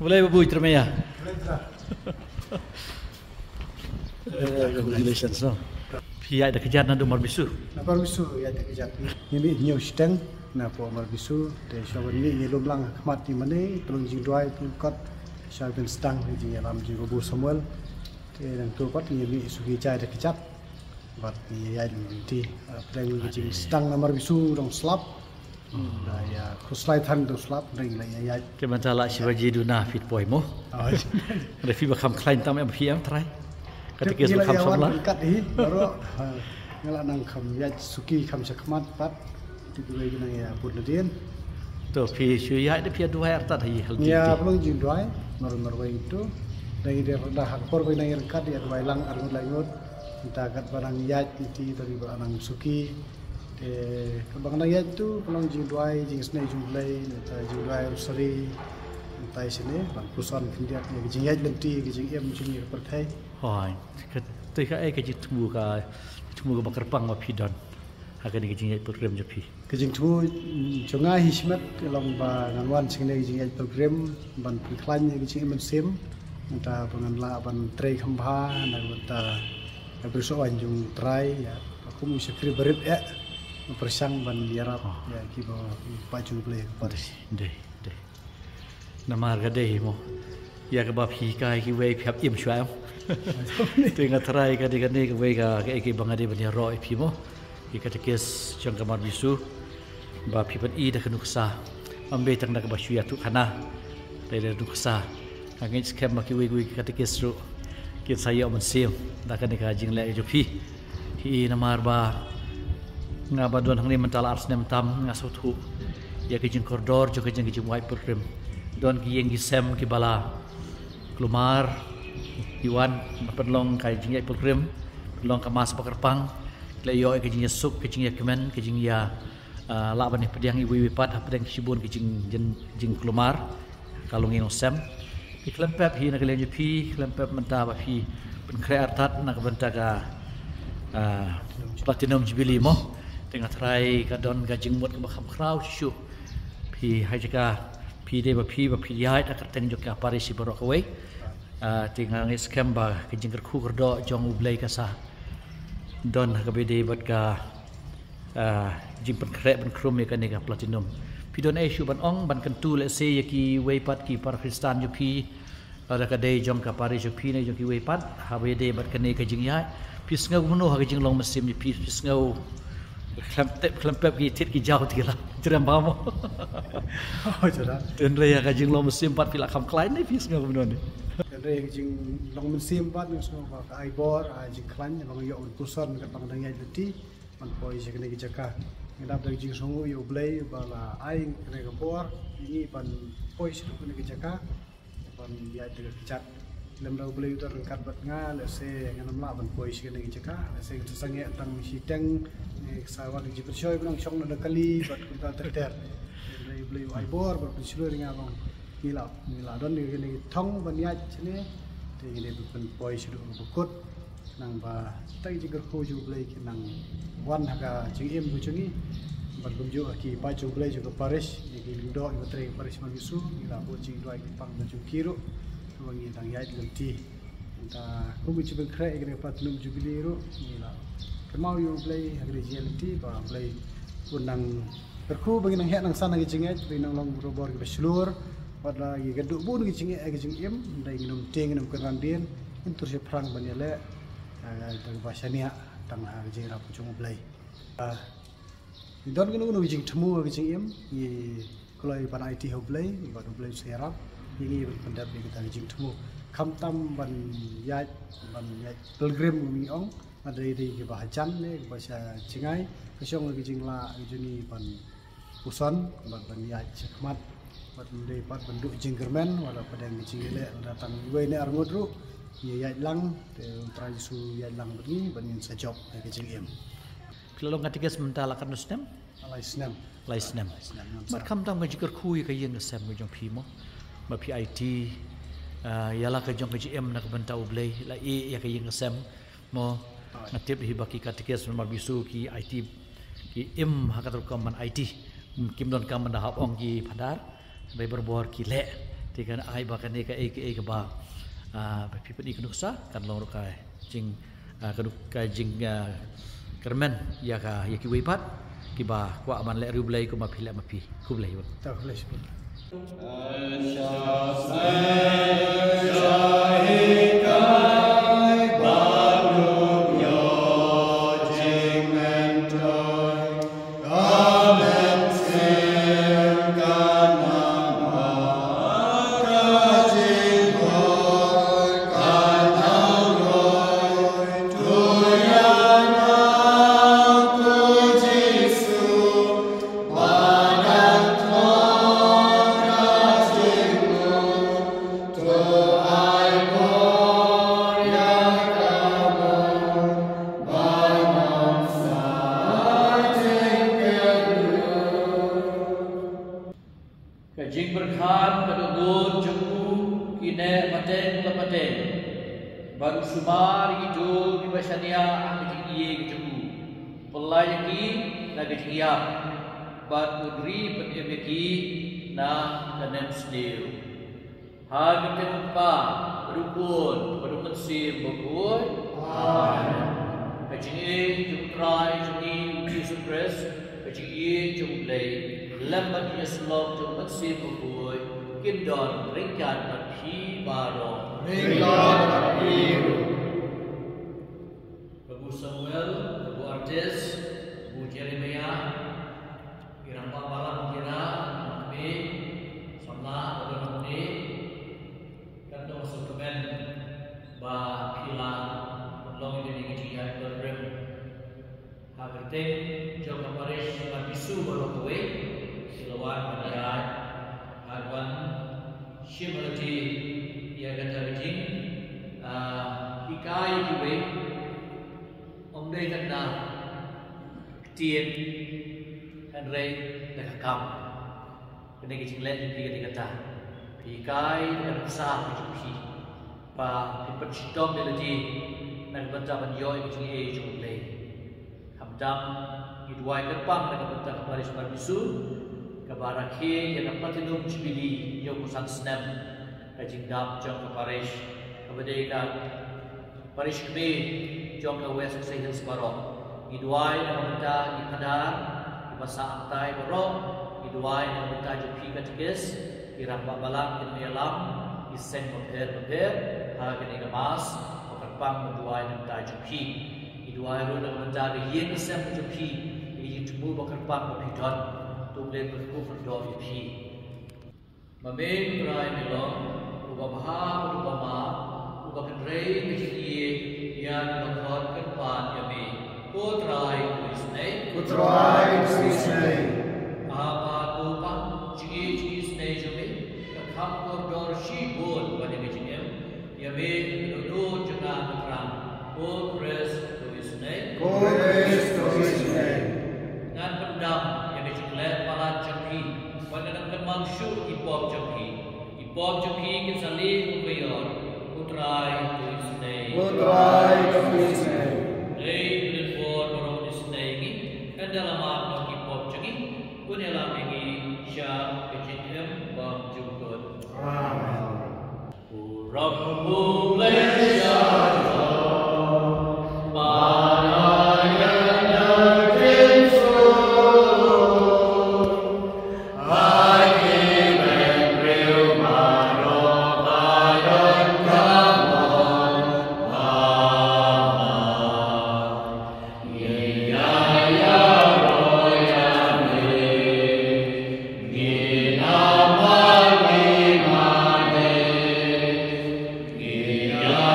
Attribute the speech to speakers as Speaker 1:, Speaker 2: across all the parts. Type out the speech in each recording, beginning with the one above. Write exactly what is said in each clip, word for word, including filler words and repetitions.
Speaker 1: Boleh Babu terima ya. Congratulations no. Pihak ada kerjaan nanti Umar Bisu.
Speaker 2: Umar Bisu ya ada kerjaan. Ini new steng na po Umar Bisu. Dari syawal ini yellow lang khmat di mana tolong jing dua itu kat syawal ben stang di alam jing Babu Samuel. Dan tu kat ini sugi cai ada kerjaan. Bat ni ya di playing jing stang Umar Bisu dong slap. Dah ya kuslai than dong slap ring lah ya.
Speaker 1: Kementala Shivaji Duna fit boy mo. Refi bakam klain tam em P M try. Ketika itu kam samla
Speaker 2: kat hi baru ngelak nang kam ya suki kam sakmat pat di dua nang ya budnadien
Speaker 1: to pi syuya de pi dua artat hi hal
Speaker 2: ya belum jing dua maru maru itu dari dia dah kor bai nang kat ya dua lang argut langut kita kat barang ya itu dari barang suki eh kabang nang ya itu belum jing dua jing snai jumlai ta jing dua rusari tai sini bang pusan kindiak ni jing ya lenti jing em jing perthai
Speaker 1: Hoi, ketika eh kejit temu ka temu ka bakar pang mapidon. Akan ni kejing program jepi.
Speaker 2: Kejing temu jonga hismat long ba nganwan sing ni kejing program ban piklan kejing men sim enta pangan la ban trei khamba na ta bersoan jung trai ya aku mu sekri berit ya persang ban biarap ya kibo paju play paris
Speaker 1: deh deh. Nama harga deh mo. Ya ke bab hi kai ki wei phap im shwa. Tengah terai kadi kadi kau ika ika bangade bani roy pimo, ika tekes jangka marbisu, ba pipan i dah kenuksa, ambil tang nak basu ya tu kana, dari nuksa, angin skem maki wei wei ika tekes ru, kita saya mensim, dah kan ika jing lek jopi, hi namar ba, ngaba don hang ni mental ars nem tam ngasut hu, ya kejing koridor juga kejing kejing white program, don ki yang gisem ki bala, kelumar. Iwan penlong kai jingya program penlong kemas pakarpang leyo ke jingya suk ke jingya kemen ke jingya laban ni pediang iwi wipat apa yang sibun ke jing jing kelumar kalung ing osem iklempep hi nak lenje pi klempep menta ba pi pen kreatat nak bentaga platinum jubilee mo tengah try ka don ka jing mut ka bakam krau shu pi hajaka pi de ba pi ba pi yai tak teng jok ka parisi borok away Uh, tinggal ngis kemba kejing kerku kerdo jong ublay kasah don kabede bat ka uh, jing pen krep pen krum ya kan ka platinum pidon issue ban ong ban kentu le se yaki weipat ki par kristan jo pi ada kadai jong ka pari jo pi ne jo ki weipat habede bat kene kejing ya pis ngau meno ha kejing long mesim pi pis ngau klempep klempep ki tit ki jauh tila jeram bamo
Speaker 2: oh jara
Speaker 1: den re ya kejing long mesim pat pila kam klain ne pis ngau meno ne
Speaker 2: dari jing long men sim pat ni semua ka aibor a jing klan long yo puson kat bang dangai leti man poi se kene jaka ngidap dari jing songu yo blay bala aing kene ka bor ini pan poi se kene jaka pan dia de cat lem dau blay utar kat bat nga le se nganam la ban poi se kene jaka se sange tang siteng sawan ji persoi bang chong na kali bat kunta ter blay blay aibor ber pislu ringa bang Mila, mila don ni ni thong banyat sini, ti ni bukan boy sudah bukut, nang ba tay jigar ko ju blay ki nang wan haga jing em bu chungi, bat bumju ki pa ju blay juga Paris, ni ki lindo i batre Paris magisu, mila bo jing doi ki pang baju kiru, wangi tang yait lenti, ta ko bu ju kre igre platinum jubilee ro, mila kemau yu blay haga lenti ba blay unang berku bagi nang het nang sana ki jinget, bagi nang long robor ki beslur. Pada lagi geduk pun kecing kecing em, dari minum teh minum kerandien, itu si perang banyak le, dari bahasa ni tengah kecing rapu cuma belai. Don kena guna kecing temu kecing em, ye kalau iban I T hau belai, iban belai serap, ini pendap kita kecing temu. Kam tam ban yat ban yat pilgrim miong, ada dari bahasan le bahasa Cingai, kesong kecing la kecing ban puson, ban yat cekmat. Pat mendai pat bentuk jinggerman wala padang jingile datang we ne arngodru ye yat lang te tradisu yat lang begini banin sajop ke jingem
Speaker 1: kalau ngatika sementara kan nusnem
Speaker 2: alai snam
Speaker 1: alai snam mat kam tam ga jiker kui ka yen sem ga jong pimo ma pi I T yala ka jong ka jim nak bentau blai la e ya ka yen sem mo ngatip hi baki katika semar bisu ki I T ki im hakatul kam man I T kim don kam dah ong ki padar Bai berbuar ki le Tikan ai ba kan ka e ke ba ba pi pen iknu sa kan long ro kai jing kaduk kai jing kermen ya ka ya ki weipat ki ba kwa man le ru blai ko ma phila ma pi ku blai ba
Speaker 2: ta blai
Speaker 1: Kajing berkhan kadudun jemu kine mateng lepateng baru sumar hidup di basania kajing iye jemu pelayaki na kajing iap bat udri penyemeki na kanen sdeu hagi tempa berukun berukun sim berukun amen kajing iye jumtrai jeni Jesus Christ kajing iye jumlai lembat Yeslog jom maksi bukui kindon ringkat mapi baro ringkat mapi Babu Samuel, Babu Artis, Babu Jeremia, irang papalan kira kami sama pada nanti kan dong suplemen ba pila long ini kecil berrem agarte jom kaparis bisu baru kue lawan pada harapan syimrati ia kata beging ikai juga om day kata tien Henry dah kam kena kecil lagi tiga kata ikai dan besar kecil pa dipercitong melodi dan bentapan yo kecil e jumlai hamdam idwai lepang dengan bentak baris barbisu kabaraki yang dapat hidup cibili yang musan senam kajing dap jong kaparish kabadai ka parish kami jong ka west sehil sebarok idwai yang minta ikadar masa antai barok idwai yang minta jupi katigis irang babalang in alam isen moder moder hagani gamas okarpang idwai yang minta jupi idwai ro yang minta yin isen jupi yin tumu okarpang mapidon tulen berkufur doa pi. Mamen berai melong, ubah bahar, ubah ma, ubah kendrai kecil yang berkhon kerpan yami. Putrai Krisnei, putrai Krisnei. Apa lupa cigi cigi snei jami, kakam kordor shibun pada kecilnya. Yami duduk jenah terang. Putrais Krisnei, putrais Krisnei. Dan pendam let malat jangki pada nak mangshu ipop jangki ipop jangki kisali kubayor putrai Krisnei putrai Krisnei rei berdor baru Krisnei ini kan dalam apa ipop jangki pun dalam ini syah kecilnya bang jukut amen Rabbu Malaysia
Speaker 3: Yeah.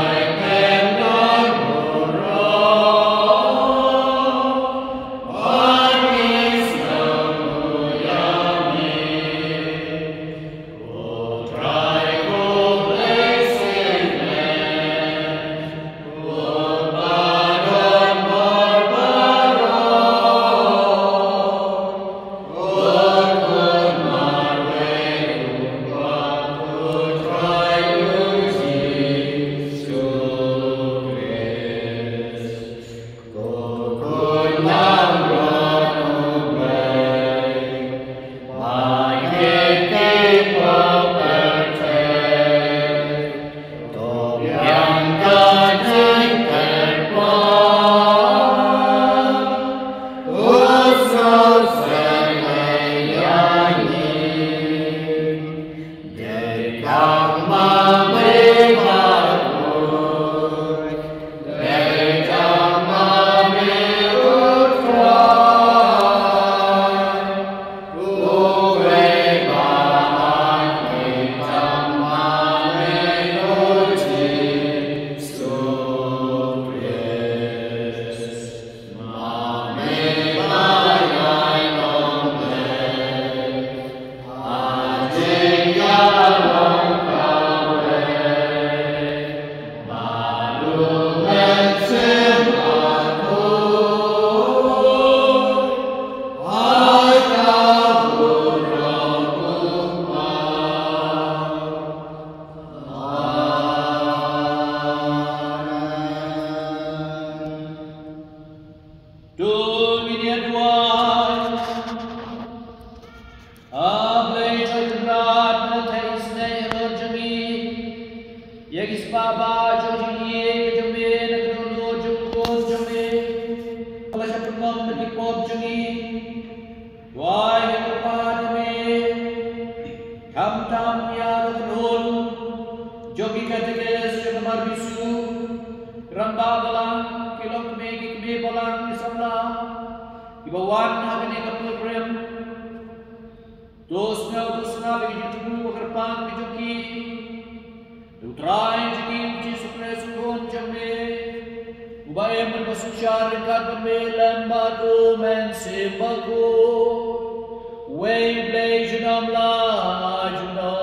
Speaker 1: dunia dua ablay jodrat nathais nay rojmi yagis baba jojiye jome nagro jukon jome kala shatumam nagi pop jungi wai kepadame kam tam ya rul jogi kateges jamar bisu ramba balang kilok me me balang isabla ibawan agane kapul prem dos me dos na bigi tubu kerpang bijuki utrai jiki ji supres gon jame ubaye men basuchar kat melam badu men sebago way blay junam la junam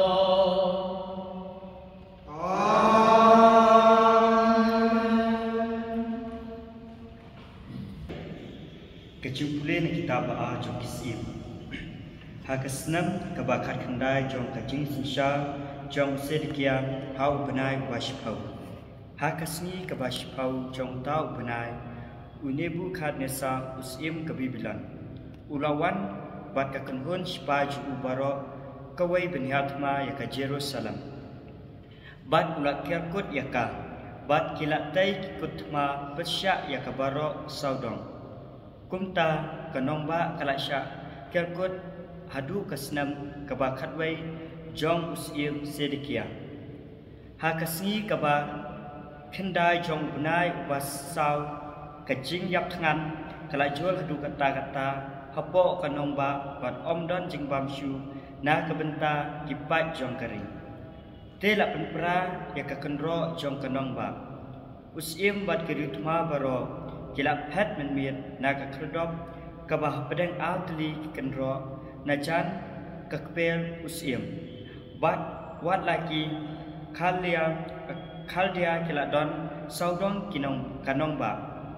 Speaker 3: Kecuali kita baca jom kisim. Hakasnam kebakat kendai jom kajing sinsha jom sedikian hau benai washpau. Hakasni kebashpau jom tau benai unebu kad nesa usim kebibilan. Ulawan bat kakenhun shpaj ubaro kawai benhatma yaka Jerusalem. Bat ulat kiakut yaka bat kilatai kutma persyak yaka baro saudong. Kumta kanomba kalasya kelkut hadu kasnam kabakat wai jong usim sedikia. Hakasni kaba kendai jong benai ubasau kajing yap tangan kalajul hadu kata-kata hapo kanomba bat omdon jing bamshu na kebenta kipat jong kering. Tela penpera ya kakenro jong kanomba. Usim bat keritma baro kilap pet menmiat naga kerdop kabah pedang altli kenro najan kakpel usim bat wat lagi kalia kaldia kiladon saudong kinong kanong ba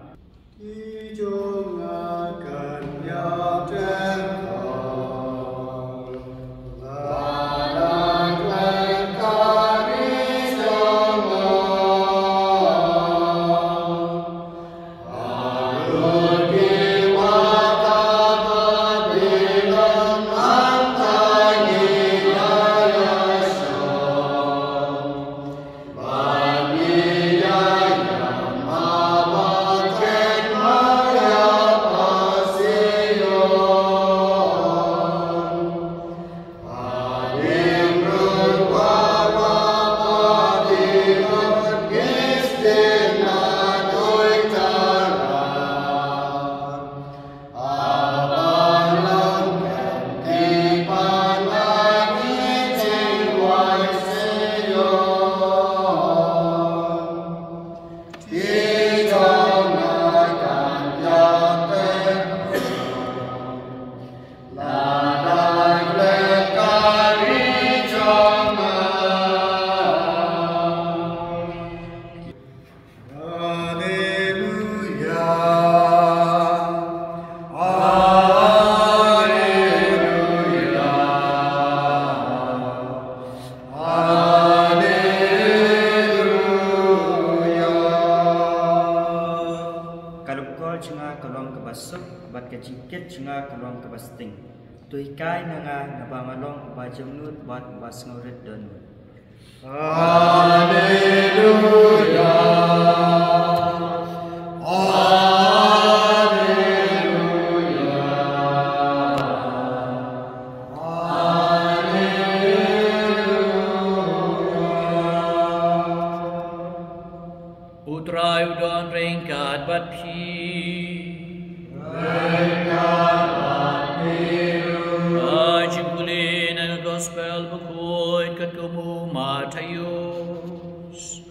Speaker 2: Ijong akan nyata
Speaker 3: Tuikai nanga nabangalong bajamnut bat basngauret don.
Speaker 2: Haleluya. Haleluya. Haleluya.
Speaker 1: Utrai udon ringkat bat pi gospel bukuin kat kamu Matius.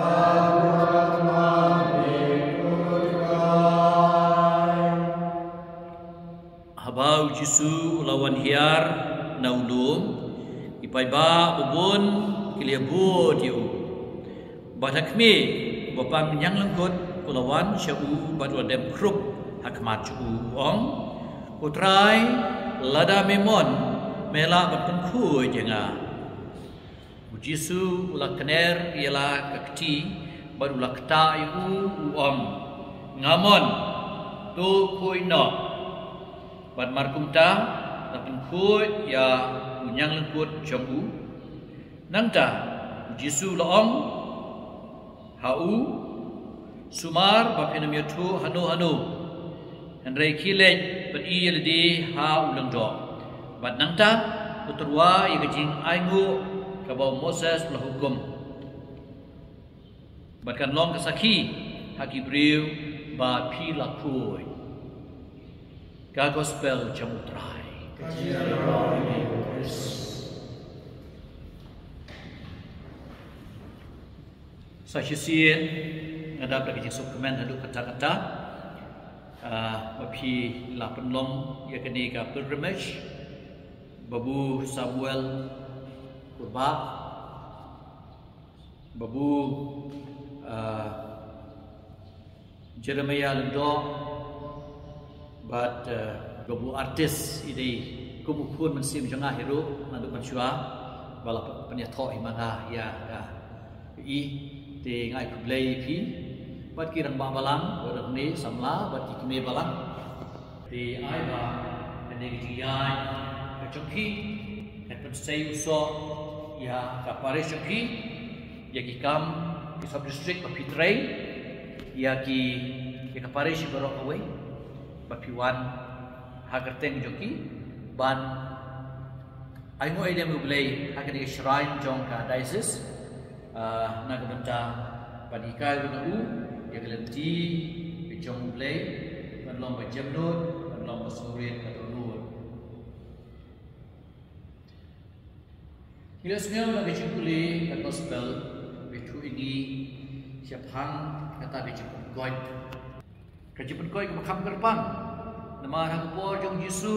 Speaker 1: Habau Jisu lawan hiar naulum ipai ba ubun kiliabu tiu. Batakmi bapang yang lengkut kulawan syau badwa dem krup hakmat cu ong utrai lada memon mela berpenku jenga. Jisu ulah kener ialah kakti baru ulah kata iu uam ngamon tu kuino Bat markum ta lapan khoi ya unyang lengkut jong u nang ta Jisu laong hau sumar ba phenam yathu hanu hanu Henry Kilej bat i yeldi ha ulang do bat nang ta putrwa ye gajing aingu kabau Moses la hukum bat kan long kasaki haki briu ba phi la khoi ka gospel jamutrai Saksian ada bagi jisuk kemen haduk kata-kata bapi lapan long ya kini ka pilgrimage babu Samuel kurba babu Jeremiah lendo bat babu artis ini kumukun mensim jangah hiru nandu mansua bala penyatho imanga ya i te ngai kublai phi bat ki rang ba balang orang ni samla bat ki kime balang te ai ba ane ki yai ka chokhi ka pen sei uso ya ka pare chokhi ya ki kam ki sub district of Pitrei ya ki ya ka pare si barok away ba piwan hagerteng joki ban ai ngo idem ublai hakani shrine jong ka diocese naga benta panikai guna u ya gelenti bejong ublai ban long ba jamnut ban long ba surin ka donur ila smel naga chimpuli ka gospel betu ini siaphang kata bejong goit ka jipun koi ka makham kerpang nama hang por jong Yesu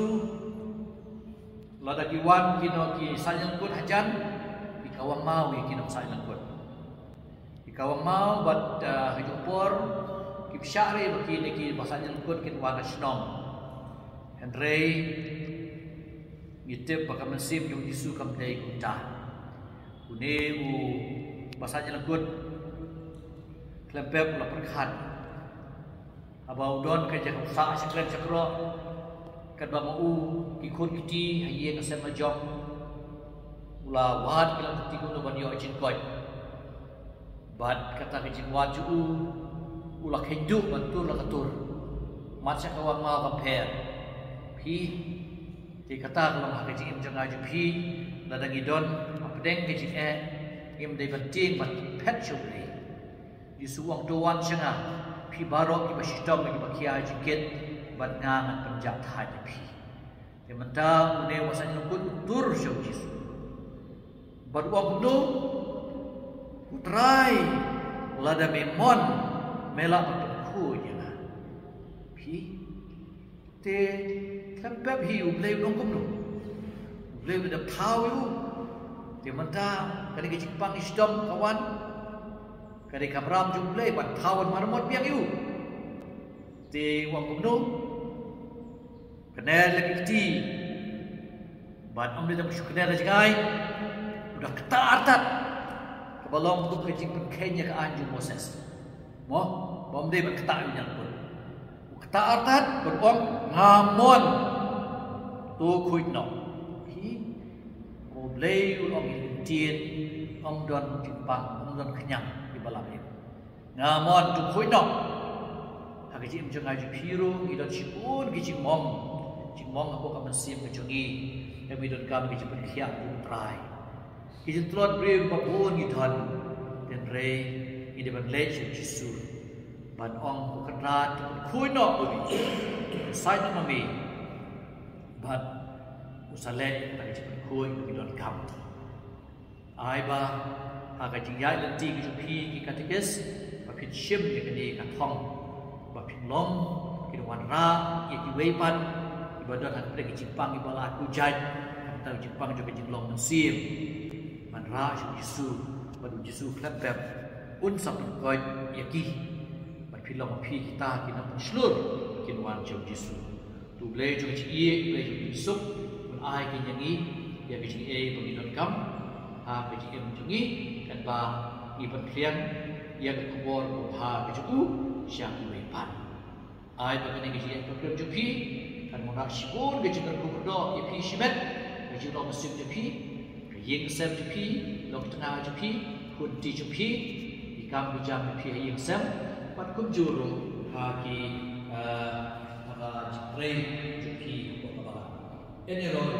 Speaker 1: lada kiwan kino ki sayang kut hajan ikawang mau ya kino sayang kut ikawang mau bat hajung por ki syari baki ni ki basanyang kut kin wana shnong Henry ngitip baka mensim jong Yesu kam dei kunta une u basanyang kut klempep la perkhat abau don ka jak sa sekren sekro kad ba mau ki khon kiti haye ka sem majok ula wat kilang kiti ko ban yo chin koi bat kata ke jin wat ju ula khenju ban tur la katur mat sa kawang mau ka pher phi ti kata ko ma ka jin jang ju phi la dang idon apdeng ke jin e im dei ban ting ban phet chu ni Yesu wang do wan changa phi barok ki bashitam ki bakia jiket bat ngang penjat haji phi temanta une wasan lukut tur syau Yesu bat wang no utrai lada memon melak ku jana phi te klempep hi ublei nongkum no ublei da thau yu temanta kali ke jipang isdom kawan kali kamram jumlai ban thawan marmot piang yu te wang kumno kenal lagi ti ban om dia musyu kenal jagai udah ketartat kebalong tu kecing penkenya ke anju Moses mo bom dia ban ketar yu nyang pun ketartat berbom ngamon tu kuit no hi oblei ulong intien om don jipang om don kenyang balam ini ngamon tu khoi nok ha ke jim jangai ju phiru gi don chipun gi jim mom jim mom ko ka masim ke jongi e mi don kam gi jim khia tu trai gi jim trot bre ba pun gi thon den re gi de ban le chu Jesu ban ong ko krat khoi nok ko bi sai no mi ban usale ta gi jim khoi gi don kam ai ba aga jingyai lenti ki jupi ki katikes ba phin shim ye kani ka thong ba phin long ki wan ra ye ki wei pan ibadat han pre ki jipang ibala ku jai ta jipang jo ki jinglong mensim man ra Yesu ba du Yesu klat bab un sap koi ye ki ba phin long phi kita ki na slur ki wan jo Yesu tu ble jo ki ye ble jo Yesu un ai ki nyangi ye ki e ba ki don kam ha ke em jungi kan ba iban klian yang kubor ha ke ju sya ku pan ai ba ke ni ke program ju phi kan mona Rakshibun ke jingkar kudo ipi shimet ke jingro mesin jepi ke ying sem jepi lok tengah jepi kunti jepi ikam bijam jepi ying sem pat kum juru haki apa jepre jepi kota ini roh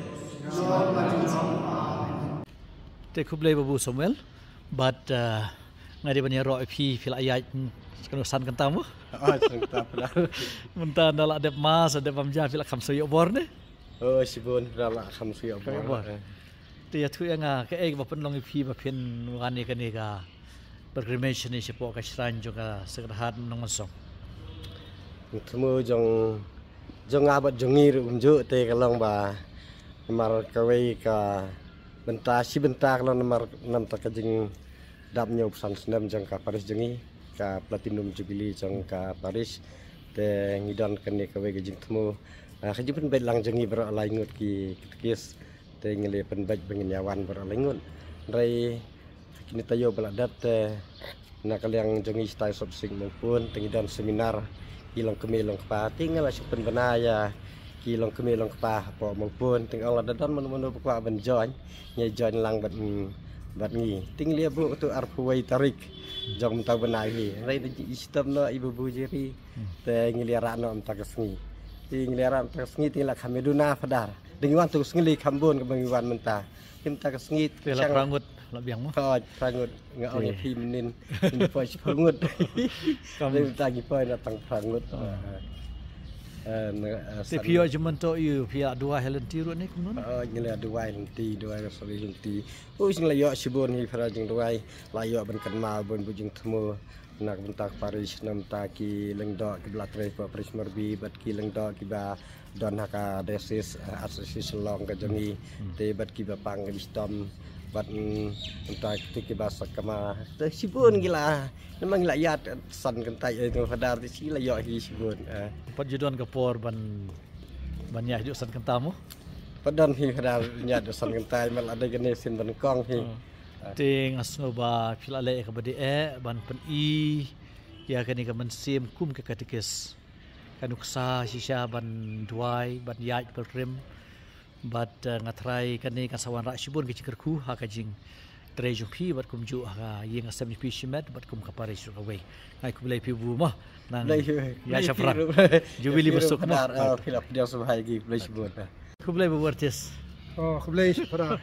Speaker 1: te kublai babu Samuel but ngadi bani roh ipi fil ayat kenusan kentamu
Speaker 4: oh kentap dah
Speaker 1: mentah dalak dep mas dep pamja fil kham soyo bor ne
Speaker 4: oh sibun dalak kham soyo bor
Speaker 1: tu ya tu yang ke ek bapen long ipi bapen wani kan ni ka pilgrimage ni sipo ka shrine juga segerhat nong song
Speaker 4: temu jong jong abat jongir unjuk te kalong ba mar kawai ka bentar si bentar kalong mar nam tak jing dap nyop san senam jang ka Paris jengi ka platinum jubilee jang ka Paris te ngidon kene kawai ke jing temu khaju pen bet lang jengi ber alai ngut ki kis te ngele pen bet bengin yawan ber alai ngut rai kini tayo baladat te nak yang jengi style sop sing maupun tengidon seminar kilong kemilong kepa tinggal sepen benaya kilong kemilong kepa apa maupun tinggal ada dan menu-menu pokok ben join nya join lang bat bat ngi ting lia bu tu arpuai tarik jong mentau benai ni rai sistem no ibu bu jeri te ngiliara no amta kesngi ti ngiliara amta kesngi ti la kameduna padar dengan tu ngili kambon ke bangiwan menta kimta kesngi
Speaker 1: tela prangut labiang mo
Speaker 4: oh prangut ngau ya pi menin ini poi prangut kami tagi poi datang prangut
Speaker 1: te pio jemento yu pia dua helenti ru ni kunon
Speaker 4: oh ngile dua helenti dua sori helenti oh sing layo sibon hi para jing dua layo ben kan ma bon bujing temu nak bentak Paris nam taki lengdo ki blatre pa Paris Morbi bat ki lengdo ki ba don haka desis association long ka jangi te bat ki ba pang wisdom bat entak tu ki ba sakama te sibon gila memang layat san kentai itu padar ti si layo hi sibon
Speaker 1: pat judon ka por ban banyak ju san kentamu
Speaker 4: padan hi padar nyat san kentai mal ada gene sin ban kong hi
Speaker 1: ting asnoba filale ka badi e ban pen i ya kani ka mensim kum ke katikes kanuksa sisha ban duai ban yaj pelrim bat ngatrai kani kasawan Rakshibun ke cikerku ha ka jing trejo pi bat kum ju ha yeng asam pi shimet bat kum ka Paris ka we ngai ku belai pi bu mah nang ya syafran jubili besok mah
Speaker 4: filap dia subhai gi belai sibun
Speaker 1: ku belai berartis
Speaker 2: oh belai syafran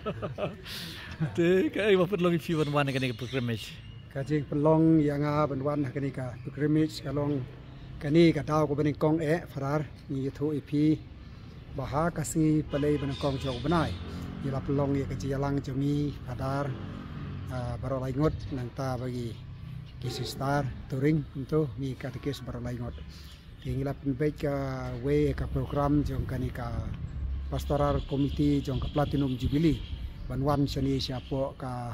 Speaker 1: te kai bapak long pi ban wan kani pilgrimage
Speaker 2: kajing pelong yang a ban wan kani ka pilgrimage kalong kani ka daw ko bening kong e farar ni thu ipi baha kasi palai ban kong jog banai ila pelong ye kaji yalang jongi padar barolai ngot nang ta bagi kisistar touring untuk ni katekis barolai ngot tingila penbek ka we ka program jong kani ka pastoral committee jong ka platinum jubilee banwan seni siapo ka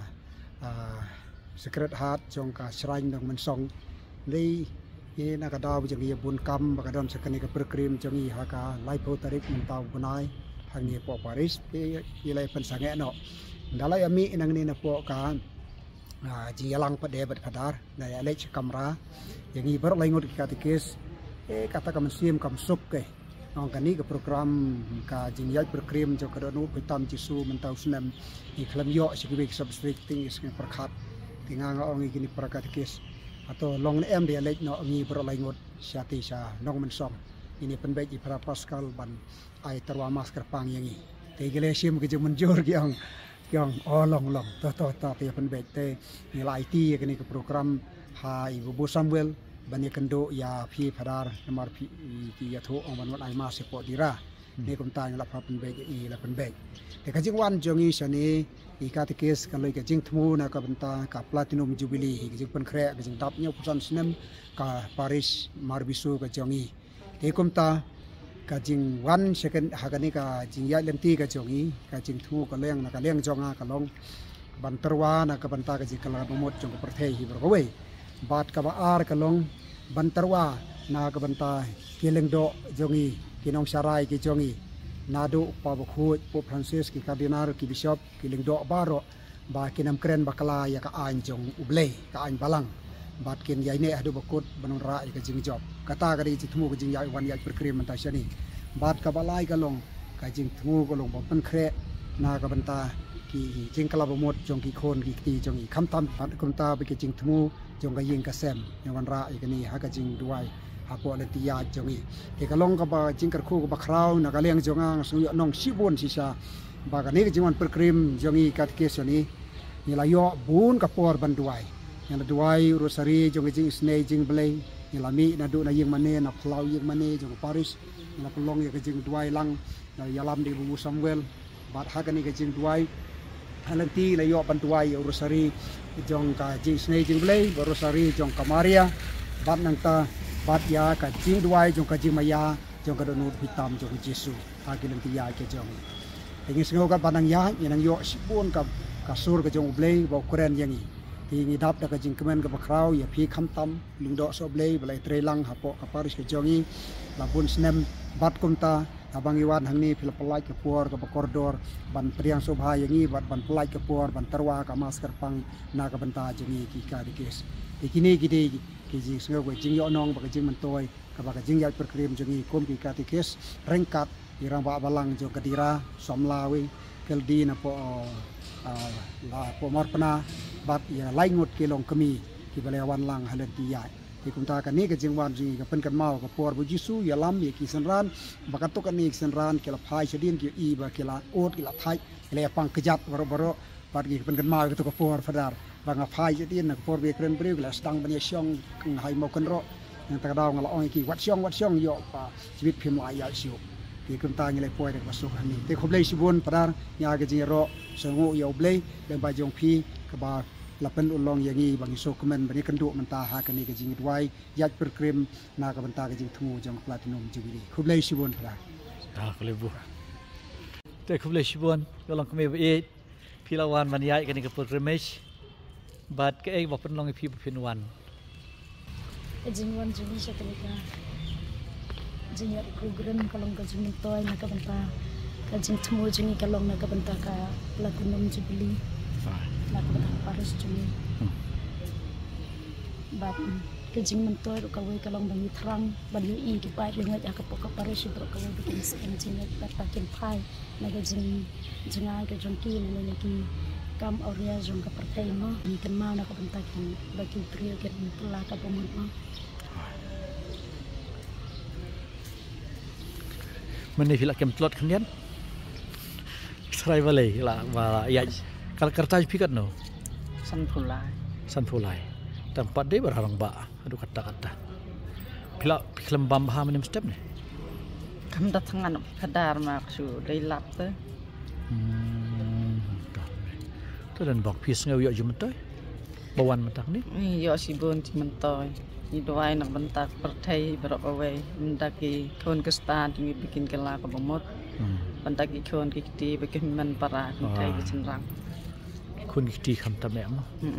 Speaker 2: secret heart jong ka shrine dong mensong ni ni nak ada jong ye bun kam bakadon sekani ka perkrim jong i haka laipo tarik mentau bunai hangi po Paris pe ilai pen sange no dalai ami nang ni na po ka ji yalang pade bat kadar na ya lech kamera yang i ber laingut ka tikis e kata ka mensim kam sup ke nong kani ke program ka jingyai perkrim jo ka donu pitam jisu mentau senam i klam yo sigibik substricting is perkhat tingang ong i kini prakatikis atau long em dia lech no ngi ber laingut syati sya nong mensong ini penbaik i para Pascal ban ai terwa masker pang yang i te gele sim ke jemun jor gyang gyang olong long to to to te penbaik te nilai ti kini ke program ha ibu Bu Samuel bani kendo ya pi padar nomor pi ti ya tho ong ban ai ma sepo dira ni kum ta la pa penbaik i la penbaik te ka jing wan jongi sani i ka tikis ka loi ka jing thmu na ka benta ka platinum jubilee hi jing pen khre ka jing dap nyu pusan sinem ka Paris marbisu ka jongi te kum ta ka jing wan second hagani ka jing ya lenti ka jongi ka jing thu ka leng na ka leng jonga ka long ban terwa na ka banta ka jing kala bomot jong ka perthei hi ber we bat ka ba ar ka long ban terwa na ka banta kileng do jongi kinong sarai ki jongi nadu pa bu khu Pope Francis ki kardinal ki bishop kileng do baro ba kinam kren bakala ya ka an jong ublei ka an balang bat kin yai ne adu bakut banun ra ka jing job kata ka di thmu ka jing yai wan yai perkrim menta shani bát cả ba lai cả lòng cái chừng thu cả lòng bọc phân khre na cả bên ta kỳ chừng cả một trong kỳ khôn kỳ tì trong kỳ khăm tâm bát công ta bị cái chừng thu trong cáiยิงกระเซมในวันระอีกนี่หากจริงด้วยหากว่าเลติยาจงอีเอกลงกับจริงกระคู่กับคราวนักเลี้ยงจงอ่างสุยน้องชิบุนชิชาบางนี้ก็จริงวันเปิดครีมจงอีกัดเกสนี้นี่ละยอบุญกับปอร์บันด้วยนี่ละด้วยโรสารีจงจริงสเนจริงเบลย์นี่ละมีนาดูนายิงมันเนนับพลาวยิงมันเนจงปาริสนี่ละพลงยังจริงด้วยลังยาลามดีบูซัมเวลบาดหากนี้ก็จริงด้วยฮันตีละยอบันด้วยโรสารีจงกับจริงสเนจริงเบลย์โรสารีจงกับมาเรียบาดนังตาบาดยากับจริงด้วยจงกับจริงมายาจงกับโดนูพิตามจงเยซูหากิลังตียาเกจงแต่ยังสงบกับปานังยาอย่างนังโยชิบุนกับกับสูรกับจงเบลย์บอกเครนยังงี้ที่นี่ดับแล้วก็จริงคอมเมนต์กับคราวอย่าพีคำตำลิงดอกโซเบลย์เบลย์เทรลังหาปอกับปาริสกับจงงี้ลาบุนสเนมบัดกุมตาabang iwan hang ni pil pelai ke puar ke koridor ban priang sobha yangi bat ban pelai ke puar ban terwa ka masker pang na ka banta jengi ki ka dikes ikini gidi ki jing sengo we jing yo nong ba jing mentoi ka ba jing ya perkrim jengi kom ki ka dikes rengkat irang ba balang jo kadira somlawi keldi na po la po marpana bat ya laingut ki long kemi ki balewan lang halen ti yaที่คุณตากันนี่ก็จึงวันจีกับเป็นกันเมากับปอร์บุจิสูอย่าล้ำอย่ากีสันรานบักตุกันนี่สันรานเกี่ยวกับพายเฉลี่ยกี่อีบักเกี่ยวกับโอ๊ตเกี่ยวกับไทยเกี่ยวกับปังขจัดบรบรปัดกี่เป็นกันเมากับตัวปอร์ฟดาร์บางพายเฉลี่ยนักปอร์เบกเรนบริวกับสตังบันยาช่องไฮโมกันรอยังตะดาวงละอ่อยกี่วัดช่องวัดช่องย่อป่าชีวิตพิมพ์ลายยาชิวที่คุณตาเนี่ยเลยป่วยเด็กมาสุขฮันนี่ที่ขบเลยชิบุนปดาร์ยากจะรอสงบยาวเบลย์เดินไปจงพีกับบาละเป็นอุลองอย่างนี้บางทีโซคมันบางทีกันดุมันตาหากันนี่ก็จริงด้วยยัดเปรครีมนากับมันตาก็จริงทุ่งจังพลาตินมจีบีคุบเลยชิบุนพลา
Speaker 1: อ่าคุบเลยบุแต่คุบเลยชิบุนก็ลองก็ไม่ไปเอ็ดพี่ละวันวันย้ายกันนี่ก็เปิดเรมิชบัดก็เองบอกเป็นลองให้พี่เป็นวัน
Speaker 5: จริงวันจีบีชัตริกาจริงอยากโปรแกรมก็ลองก็จริงมันตัวนากับมันตาก็จริงทุ่งจริงก็ลองนากับมันตากับพลาตินมจีบีnak betul Paris cumi, bab kejing mentua itu kalau kalau bagi terang bagi i kita dengan jaga pokok Paris itu kalau bikin sekian bab pakai pay, nak kejing jengai kejong kiri ni lagi kam Aurea jong ke partai mo, ni kan mau nak bentakin bagi pria kan pula tak pemuda mo.
Speaker 1: Mana filak kem telot kemudian, serai balai lah, bala ya. Kalau kertas pikat no,
Speaker 6: sanpulai,
Speaker 1: sanpulai. Tempat dia berharang ba, aduh kata-kata. Bila film bambah mana step ni?
Speaker 6: Kamu datangan kadar maksu dari lap tu.
Speaker 1: Hmm, tu dan bak pis ngau yo jumentoy. Bawan mentak ni?
Speaker 6: Yo sibun jumentoy. Ni doai nak bentak partai berapa way mendaki kawan kestan demi bikin kelak kebomot. Bentaki kawan kiti bikin men para kita kecenrang.
Speaker 1: คุณตีคำตำแหน่ง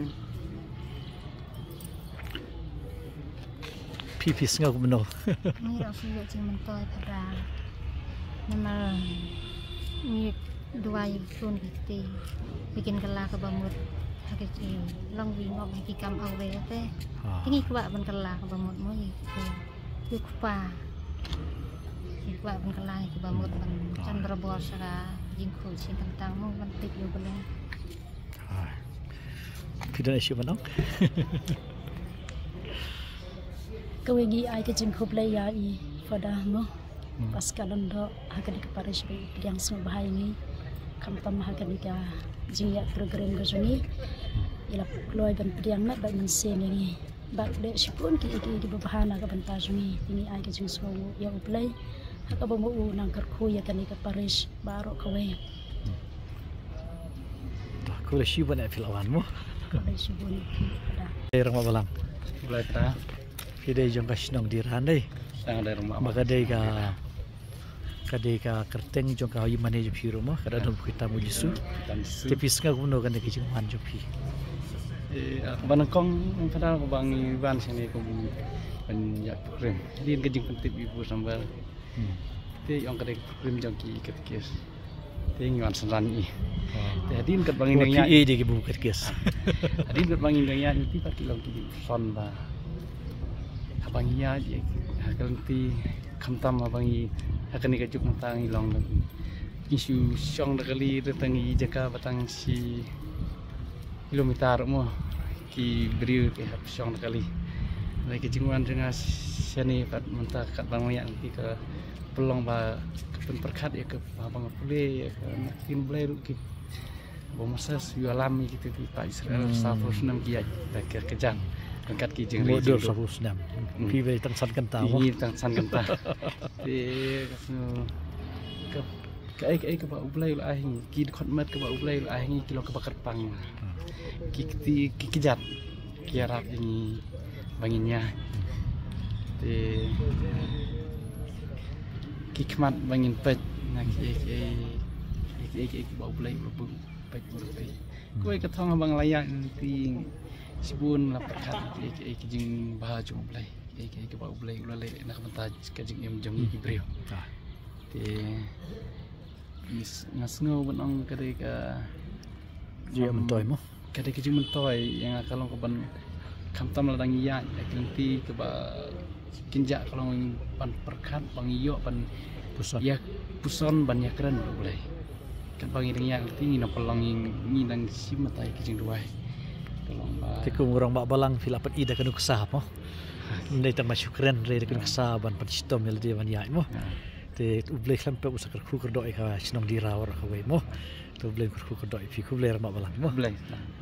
Speaker 1: พี่พิสเงาคุณโน
Speaker 5: นี่เราซื้อจริงมันต่อยพรานี่มามีด้วยส่วนกิตีไปกินกันลากับบะมุดฮักจีลองวิ่งออกไปกิจกรรมเอาไว้แต่ที่นี่คือว่ามันกันลากับบะมุดมั้ยคือยุคป่าคือว่ามันกันลากับบะมุดมันจันทร์บอสระยิงขู่ชิงต่างๆมั้งมันติดอยู่กันเลย
Speaker 1: พี่ได้ชื่อมันน้อง
Speaker 5: ก็วิ่งอีไอก็จึงคุบเลยยาอีฟดาโมpas kalian dok akan dikeparis yang semua bahaya ini kami tambah akan dika jingga program kesini ialah keluar dan periang nak dan mesin ini bak dek sipun ki ki di bahan agak bentar ini ini ai ke jing semua yang play agak bamu nang kerku ya kan dikeparis baru kawe
Speaker 1: kau lesi buat nak filawanmu
Speaker 5: kau lesi buat dah
Speaker 1: dari rumah balang
Speaker 4: mulai ta
Speaker 1: kita jom kasih nong di randai
Speaker 4: sang dari rumah
Speaker 1: maka dia ka kadeka kerteng jong ka yimane jo phi rumah kada dom kita mo jisu tapi senga kuno kan ke jing man jo phi
Speaker 7: eh banakong padahal ko bangi ban sini ko ban ya krim din ke jing pentip ibu sambal te yang kada krim jong ki ketkes te ngan sanran ni te din kat bangi nya
Speaker 1: e de ke bu ketkes
Speaker 7: din kat bangi nya ni ti pati long ki son ba abangi ya je kan ti khamtam abangi akan dikajuk mentang ilong dan isu syong kali tetangi jaka batang si kilometer mo ki beriu ke syong kali lagi jingwan dengan sini pat mentah kat bang yang ki ke pelong ba ke perkat ya ke bang pule ya ke tin boleh ki bomasa alam gitu di Pak Israel satu enam kiai tak kejang angkat ki jeng
Speaker 1: modal satu enam pi we tang san kenta
Speaker 7: ini tang san kenta di ke ke ke ke ba ublai la ahi ki khotmat ke ba ublai la ahi kilo ke bakar pang ki ki ki kijat ki arab ini banginnya di ki khmat bangin pet na ki ki ki ki ba ublai bu pet bu pet koi ka thong bang layak ti sibun la perkat ki ki jing ba jong ublai ki ki ba ublai ulale nak mentaj ka jing em jong ki brio ti mis ngasngo benong kade ka
Speaker 1: dia mentoy mo
Speaker 7: kade ke jing mentoy yang kalau ke ban kamtam ladang iya nanti ke ba kinja kalau ban perkat bang iyo ban
Speaker 1: puson
Speaker 7: ya puson ban ya keren boleh kan bang ini yang tinggi na pelong ini nang simatai ke jing duai tolong ba
Speaker 1: te ko urang ba balang filapat ida kanu kesah mo ndai ta masyukran re kanu kesah ban pacistom mel dia ban ya mo te ublei klampe usakar khu kerdo ka sinong dirawar ka we mo to ublei khu kerdo fi khu ler ma balang mo
Speaker 7: boleh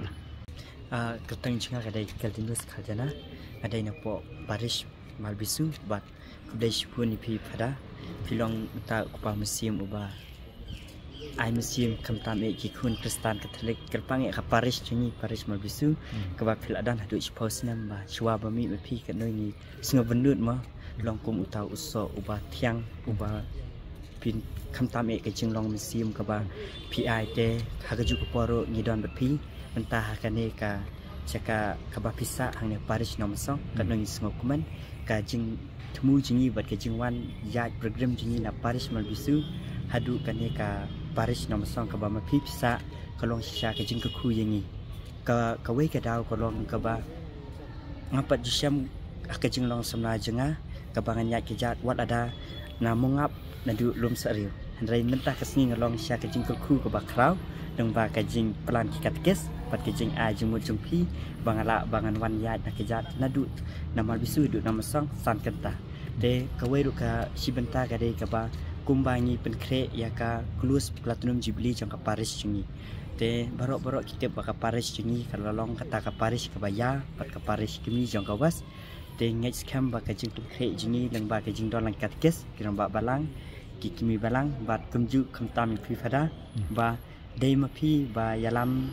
Speaker 3: ah ketang jinga kadai kaltinus khajana adai na po parish malbisu bat ublei shipun pi pada pilong ta kupa museum uba ai museum kamtam e ki kun kristan katolik kerpang e ka parish chini parish malbisu ka ba pil adan hadu chpos nam ba chwa ba mi pi ka noi ni singa benut ma long kum utau uso uba thiang uba pin kamtam e ka jinglong museum ka ba pi ai te hagaju ko poro ngidon ba pi mentah kane ka jaka ka ba pisa hang parish nom song ka noi singa kuman ka jing temu jingi bat ka jingwan ya program jingi na parish malbisu hadu kane ka parish nom song ka ba ma pi pisa kalong sha ka jing ka khu yangi ka ka we ka daw kalong ka ba ngapat jisham ka jinglong samna jenga ka bangan ya kijat wat ada na mongap na du lum sariu handrai mentah ka singi ngalong sha ka jing ka khu ka ba kraw dong ba ka jing plan ki katkes pat ka jing a jing mut jung pi bangala bangan wan ya na kijat na du na mal bisu du na song san kenta de ka we du ka sibenta ka de ka ba kumbangi pen kre ya ka klus platinum jubilee jang ka paris jungi te barok-barok kita ba ka paris jungi ka lolong kata ka paris ka baya pat ka paris kimi jang ka was te ngai skam ba ka jing pen kre jungi lang ba ka jing don lang katkes kirang ba balang ki kimi balang bat kumju kamtam pi fada ba dei ma pi ba yalam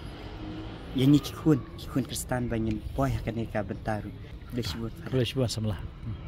Speaker 3: yangi ki kun ki kun kristan bangin poy hakane ka bentaru boleh sebut
Speaker 1: boleh sebut samlah